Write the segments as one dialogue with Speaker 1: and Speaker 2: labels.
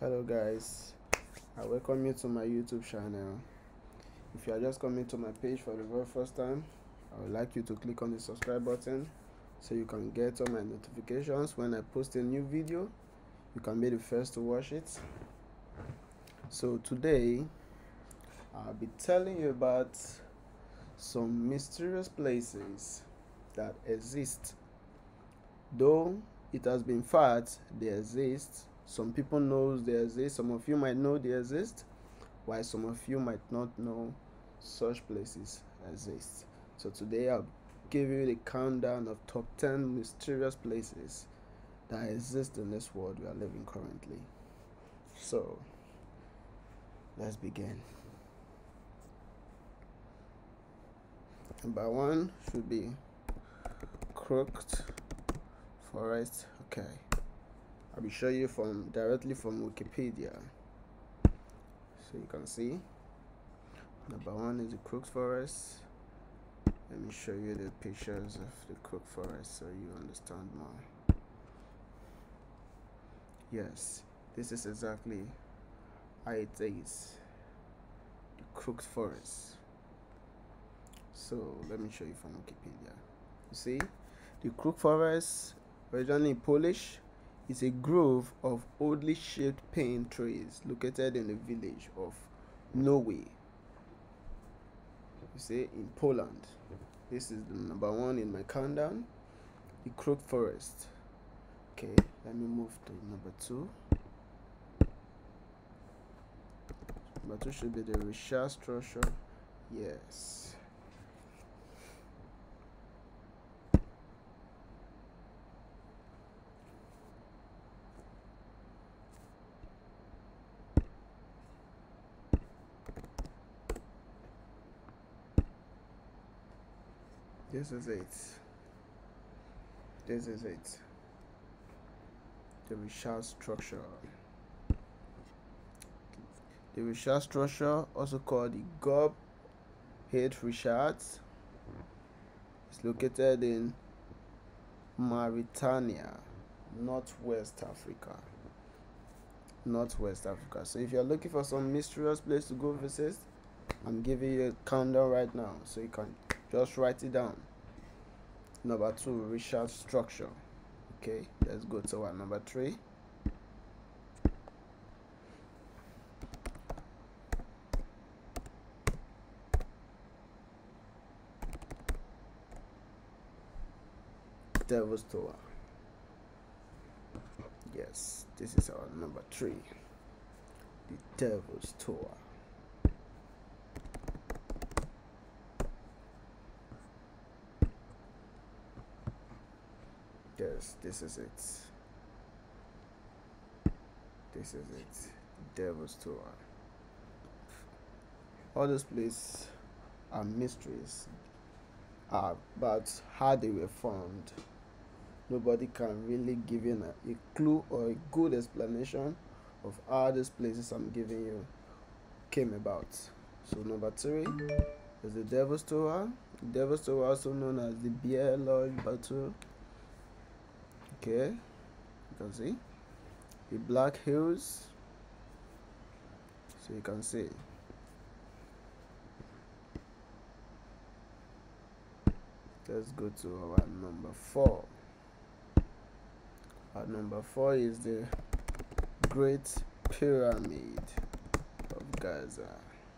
Speaker 1: Hello guys, I welcome you to my YouTube channel. If you are just coming to my page for the very first time, I would like you to click on the subscribe button so you can get all my notifications when I post a new video. You can be the first to watch it. So today I'll be telling you about some mysterious places that exist. Though it has been fact they exist, some people know they exist, some of you might know they exist, while some of you might not know such places exist. So today I'll give you the countdown of top 10 mysterious places that exist in this world we are living currently. So let's begin. Number 1 should be Crooked Forest. Okay, I'll be showing you directly from Wikipedia, so you can see. Number 1 is the Crooked Forest. Let me show you the pictures of the Crooked Forest so you understand more. Yes, this is exactly how it is, the Crooked Forest. So let me show you from Wikipedia. You see, the Crooked Forest, originally Polish, is a grove of oddly shaped pine trees located in the village of Norway. You see, in Poland. This is the number 1 in my countdown, the Crooked Forest. Okay, let me move to number 2. Number 2 should be the Richard structure. Yes. This is it. This is it. The Richard structure. The Richard structure, also called the Gob Het Richards, is located in Mauritania, Northwest Africa. Northwest Africa. So if you're looking for some mysterious place to go visit, I'm giving you a countdown right now, so you can just write it down. Number 2, Richard structure. Okay, let's go to our number 3. Devil's Tower. Yes, this is our number 3. The Devil's Tower. Yes, this is it. This is it. Devil's Tower. All those places are mysteries about how they were formed. Nobody can really give you a clue or a good explanation of how these places I'm giving you came about. So number 3 is the Devil's Tower. The Devil's Tower, also known as the Bear Lodge Battle. Okay, you can see the Black Hills. So you can see. Let's go to our number 4. Our number 4 is the Great Pyramid of Giza.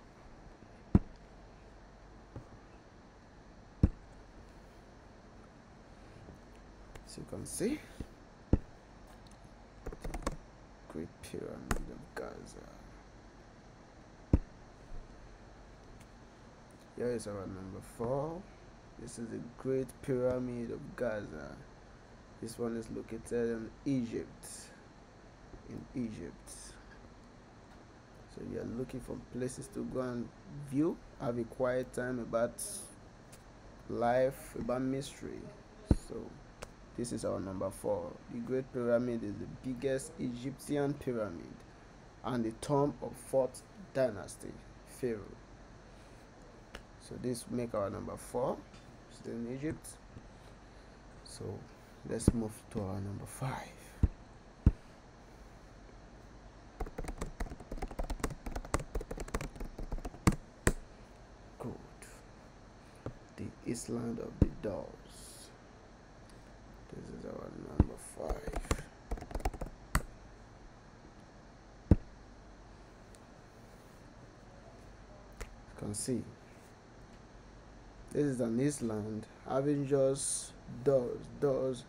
Speaker 1: So you can see the Great Pyramid of Giza. Here is our number 4. This is the Great Pyramid of Giza. This one is located in Egypt. In Egypt. So you are looking for places to go and view, have a quiet time about life, about mystery. So this is our number 4. The Great Pyramid is the biggest Egyptian pyramid and the tomb of 4th dynasty pharaoh. So this make our number 4. Still in Egypt. So let's move to our number 5. Good. The Island of the Dolls. This is our number 5. You can see this is an island having just doors.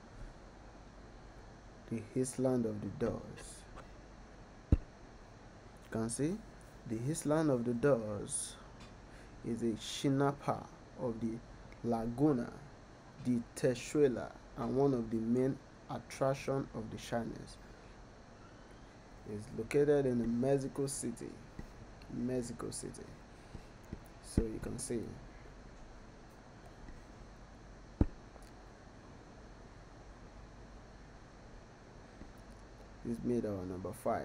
Speaker 1: The Island of the Dolls. You can see the Island of the Dolls is a chinapa of the Laguna de Texuela and one of the main attractions of the Chinese. It's located in Mexico City. So you can see this made our number 5.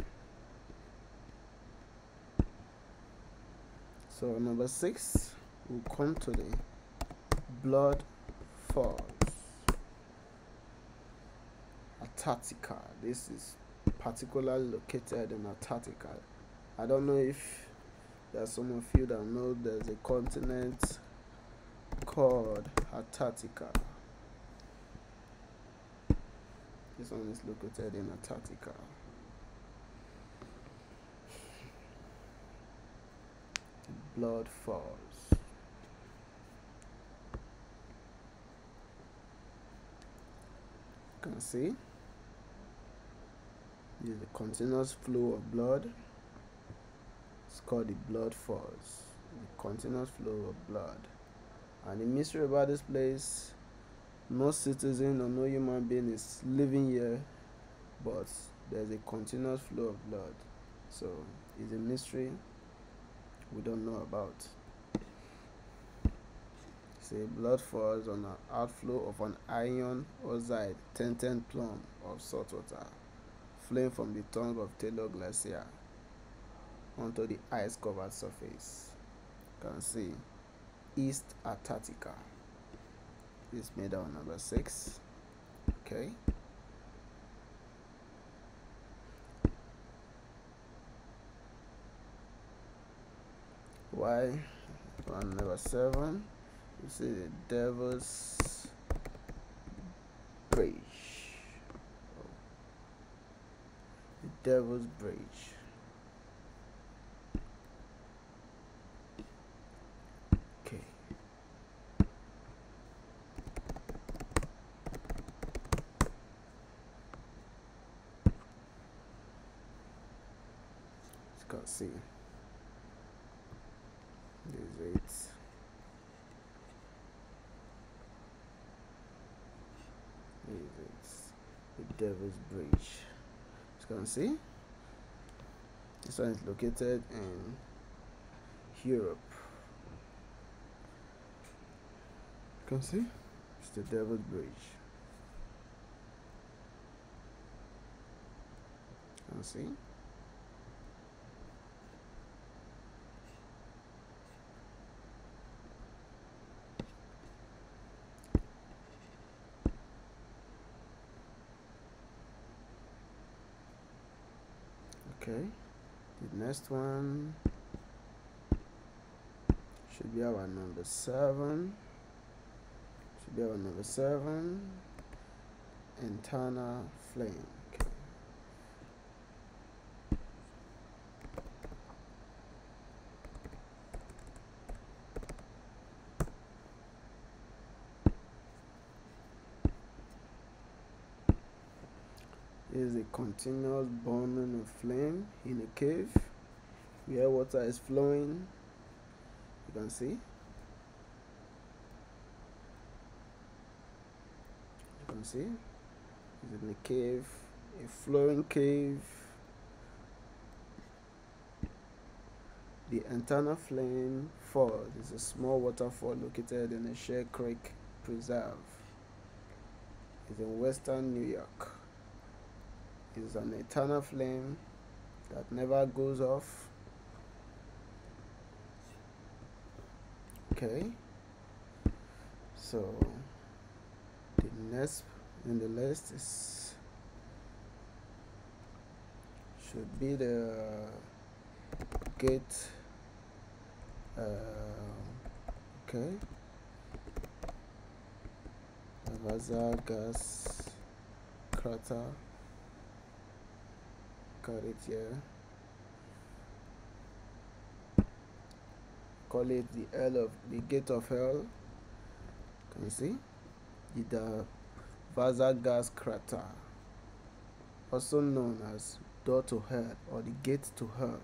Speaker 1: So number 6, we'll come to the Blood Falls, Antarctica. This is particularly located in Antarctica. I don't know if there's some of you that know there's a continent called Antarctica. This one is located in Antarctica. Blood Falls. You can see this is a continuous flow of blood. It's called the Blood Falls. The continuous flow of blood. And the mystery about this place, no citizen or no human being is living here, but there's a continuous flow of blood. So it's a mystery we don't know about. Say blood falls on an outflow of an iron oxide tinted plum of salt water flowing from the tongue of Taylor Glacier onto the ice covered surface. You can see East Antarctica. This made our number 6. Okay. Why? On number 7, you see the Devil's Bridge. The Devil's Bridge. Okay. You can see. There's 8. The Devil's Bridge. As you can see, this one is located in Europe. You can see it's the Devil's Bridge. You can see. Okay, the next one should be our number 7. Internal flame. Okay. Is a continuous burning of flame in a cave where water is flowing. You can see. It's in a cave, a flowing cave. The internal flame falls is a small waterfall located in a Share Creek Preserve. It's in western New York. It's an eternal flame that never goes off. Okay, so the next in the list should be the Gate Okay, Vaza gas crater, got it here. Call it the gate of hell. Can you see the Vaza gas crater, also known as door to hell or the gate to hell?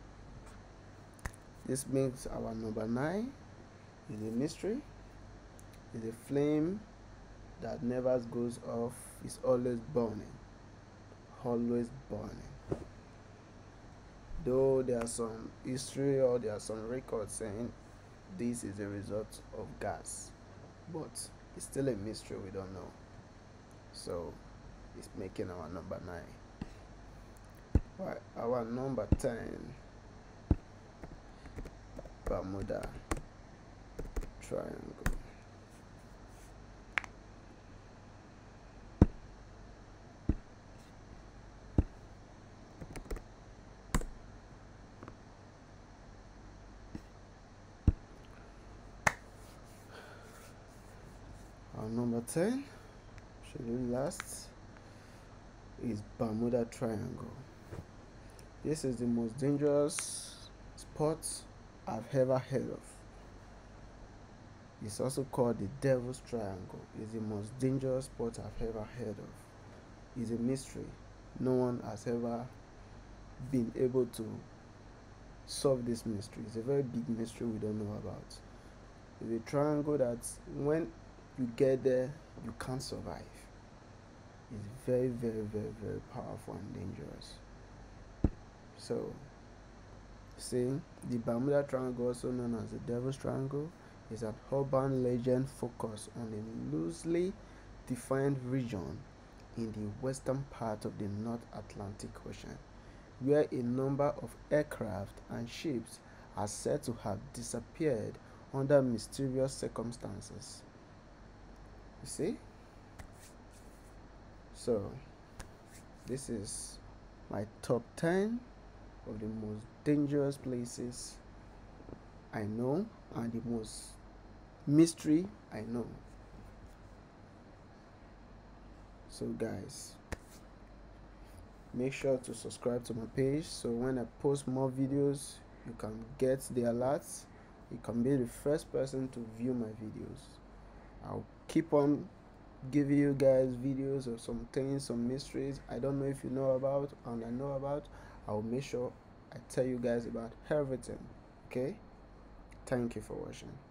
Speaker 1: This makes our number 9 is a mystery, is a flame that never goes off, is always burning, always burning. Though there are some history or there are some records saying this is a result of gas, but it's still a mystery, we don't know. So it's making our number 9. Right, our number 10, Bermuda Triangle. Our number 10, scheduled last, is Bermuda Triangle. This is the most dangerous spot I've ever heard of. It's also called the Devil's Triangle. It's the most dangerous spot I've ever heard of. It's a mystery. No one has ever been able to solve this mystery. It's a very big mystery we don't know about. It's a triangle that when you get there, you can't survive. It's very, very, very, very powerful and dangerous. So, see, the Bermuda Triangle, also known as the Devil's Triangle, is an urban legend focused on a loosely defined region in the western part of the North Atlantic Ocean, where a number of aircraft and ships are said to have disappeared under mysterious circumstances. You see? So, this is my top 10 of the most dangerous places I know and the most mystery I know. So guys, make sure to subscribe to my page so when I post more videos you can get the alerts. You can be the first person to view my videos. I'll keep on giving you guys videos of some things, some mysteries I don't know if you know about and I know about. I'll make sure I tell you guys about everything. Okay, thank you for watching.